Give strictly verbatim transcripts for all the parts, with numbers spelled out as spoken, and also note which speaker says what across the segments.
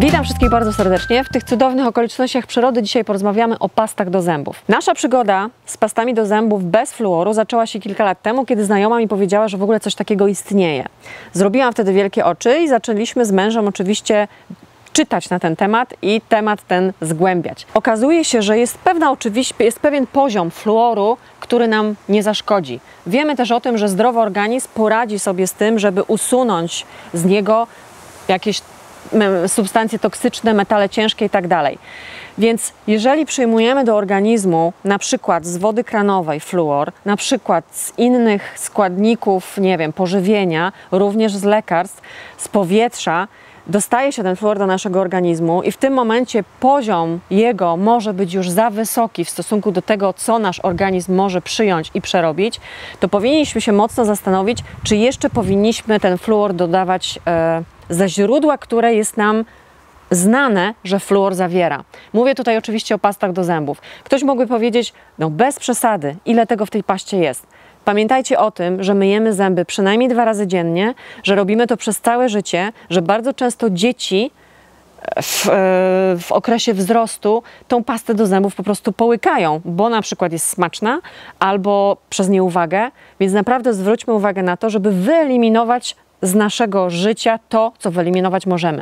Speaker 1: Witam wszystkich bardzo serdecznie. W tych cudownych okolicznościach przyrody dzisiaj porozmawiamy o pastach do zębów. Nasza przygoda z pastami do zębów bez fluoru zaczęła się kilka lat temu, kiedy znajoma mi powiedziała, że w ogóle coś takiego istnieje. Zrobiłam wtedy wielkie oczy i zaczęliśmy z mężem oczywiście czytać na ten temat i temat ten zgłębiać. Okazuje się, że jest pewna oczywiście, jest pewien poziom fluoru, który nam nie zaszkodzi. Wiemy też o tym, że zdrowy organizm poradzi sobie z tym, żeby usunąć z niego jakieś substancje toksyczne, metale ciężkie i tak dalej. Więc jeżeli przyjmujemy do organizmu na przykład z wody kranowej fluor, na przykład z innych składników, nie wiem, pożywienia, również z lekarstw, z powietrza, dostaje się ten fluor do naszego organizmu i w tym momencie poziom jego może być już za wysoki w stosunku do tego, co nasz organizm może przyjąć i przerobić, to powinniśmy się mocno zastanowić, czy jeszcze powinniśmy ten fluor dodawać e, ze źródła, które jest nam znane, że fluor zawiera. Mówię tutaj oczywiście o pastach do zębów. Ktoś mógłby powiedzieć, no bez przesady, ile tego w tej paście jest. Pamiętajcie o tym, że myjemy zęby przynajmniej dwa razy dziennie, że robimy to przez całe życie, że bardzo często dzieci w, w okresie wzrostu tą pastę do zębów po prostu połykają, bo na przykład jest smaczna albo przez nieuwagę, więc naprawdę zwróćmy uwagę na to, żeby wyeliminować z naszego życia to, co wyeliminować możemy.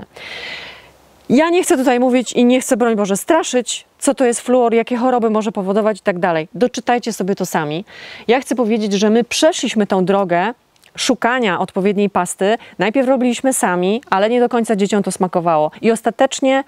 Speaker 1: Ja nie chcę tutaj mówić i nie chcę, broń Boże, straszyć, co to jest fluor, jakie choroby może powodować i tak dalej. Doczytajcie sobie to sami. Ja chcę powiedzieć, że my przeszliśmy tą drogę szukania odpowiedniej pasty. Najpierw robiliśmy sami, ale nie do końca dzieciom to smakowało. I ostatecznie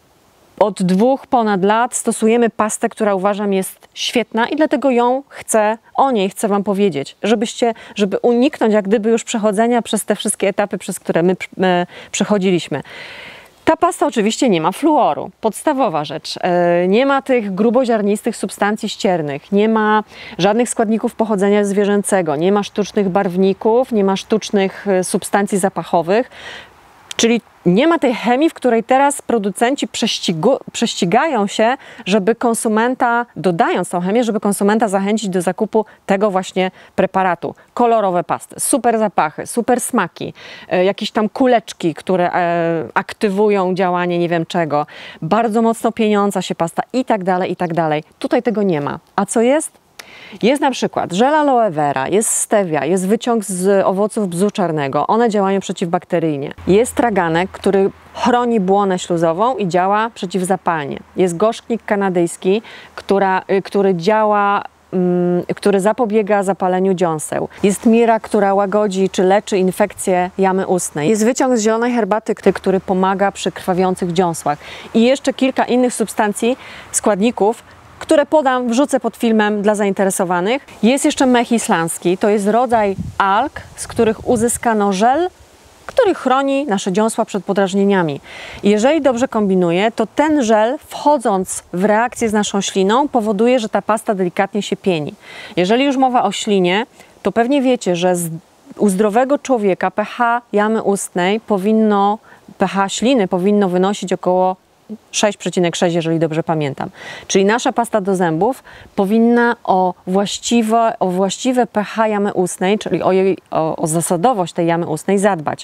Speaker 1: od dwóch ponad lat stosujemy pastę, która uważam jest świetna i dlatego ją chcę, o niej chcę Wam powiedzieć, żebyście, żeby uniknąć jak gdyby już przechodzenia przez te wszystkie etapy, przez które my, my przechodziliśmy. Ta pasta oczywiście nie ma fluoru, podstawowa rzecz. Nie ma tych gruboziarnistych substancji ściernych, nie ma żadnych składników pochodzenia zwierzęcego, nie ma sztucznych barwników, nie ma sztucznych substancji zapachowych, czyli nie ma tej chemii, w której teraz producenci prześcigają się, żeby konsumenta, dodając tą chemię, żeby konsumenta zachęcić do zakupu tego właśnie preparatu. Kolorowe pasty, super zapachy, super smaki, e, jakieś tam kuleczki, które e, aktywują działanie nie wiem czego, bardzo mocno pieniąca się pasta i tak dalej, i tak dalej. Tutaj tego nie ma. A co jest? Jest na przykład żel aloe vera, jest stevia, jest wyciąg z owoców bzu czarnego. One działają przeciwbakteryjnie. Jest traganek, który chroni błonę śluzową i działa przeciwzapalnie. Jest gorzknik kanadyjski, która, który działa, um, który zapobiega zapaleniu dziąseł. Jest mira, która łagodzi czy leczy infekcję jamy ustnej. Jest wyciąg z zielonej herbaty, który pomaga przy krwawiących dziąsłach. I jeszcze kilka innych substancji, składników, które podam, wrzucę pod filmem dla zainteresowanych. Jest jeszcze mech islandzki, to jest rodzaj alg, z których uzyskano żel, który chroni nasze dziąsła przed podrażnieniami. I jeżeli dobrze kombinuję, to ten żel, wchodząc w reakcję z naszą śliną, powoduje, że ta pasta delikatnie się pieni. Jeżeli już mowa o ślinie, to pewnie wiecie, że z, u zdrowego człowieka pH jamy ustnej powinno, pH śliny powinno wynosić około sześć przecinek sześć, jeżeli dobrze pamiętam. Czyli nasza pasta do zębów powinna o właściwe, o właściwe pH jamy ustnej, czyli o, jej, o, o zasadowość tej jamy ustnej zadbać.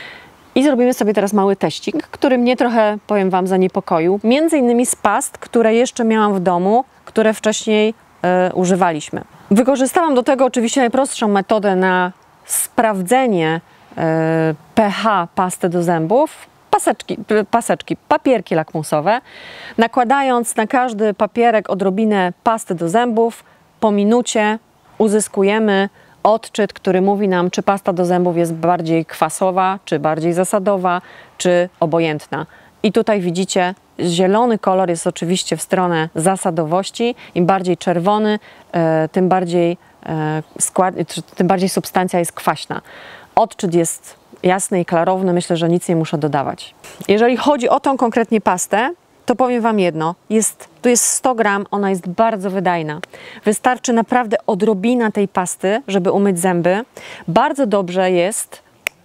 Speaker 1: I zrobimy sobie teraz mały teścik, który mnie trochę, powiem Wam, zaniepokoił. Między innymi z past, które jeszcze miałam w domu, które wcześniej e, używaliśmy. Wykorzystałam do tego oczywiście najprostszą metodę na sprawdzenie e, pH pasty do zębów. Paseczki, paseczki, papierki lakmusowe, nakładając na każdy papierek odrobinę pasty do zębów, po minucie uzyskujemy odczyt, który mówi nam, czy pasta do zębów jest bardziej kwasowa, czy bardziej zasadowa, czy obojętna. I tutaj widzicie, zielony kolor jest oczywiście w stronę zasadowości. Im bardziej czerwony, tym bardziej, skład, tym bardziej substancja jest kwaśna. Odczyt jest jasny i klarowny, myślę, że nic nie muszę dodawać. Jeżeli chodzi o tą konkretnie pastę, to powiem Wam jedno, jest, tu jest sto gram, ona jest bardzo wydajna. Wystarczy naprawdę odrobina tej pasty, żeby umyć zęby. Bardzo dobrze jest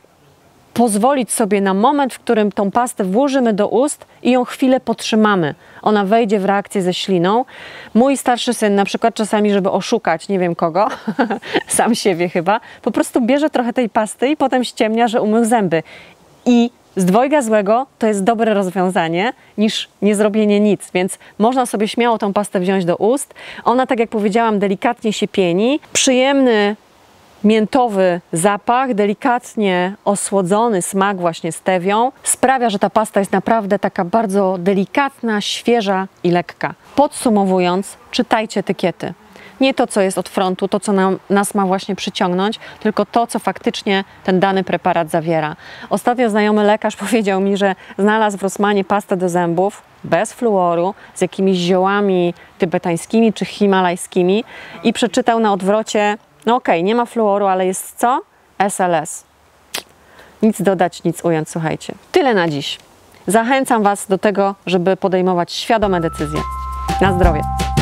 Speaker 1: pozwolić sobie na moment, w którym tą pastę włożymy do ust i ją chwilę potrzymamy. Ona wejdzie w reakcję ze śliną. Mój starszy syn na przykład czasami, żeby oszukać nie wiem kogo, sam siebie chyba, po prostu bierze trochę tej pasty i potem ściemnia, że umył zęby. I z dwojga złego to jest dobre rozwiązanie niż nie zrobienie nic, więc można sobie śmiało tą pastę wziąć do ust. Ona, tak jak powiedziałam, delikatnie się pieni. Przyjemny, miętowy zapach, delikatnie osłodzony smak właśnie stewią sprawia, że ta pasta jest naprawdę taka bardzo delikatna, świeża i lekka. Podsumowując, czytajcie etykiety. Nie to, co jest od frontu, to, co nam, nas ma właśnie przyciągnąć, tylko to, co faktycznie ten dany preparat zawiera. Ostatnio znajomy lekarz powiedział mi, że znalazł w Rossmanie pastę do zębów bez fluoru, z jakimiś ziołami tybetańskimi czy himalajskimi i przeczytał na odwrocie, no okej, okay, nie ma fluoru, ale jest co? S L S. Nic dodać, nic ująć, słuchajcie. Tyle na dziś. Zachęcam Was do tego, żeby podejmować świadome decyzje. Na zdrowie.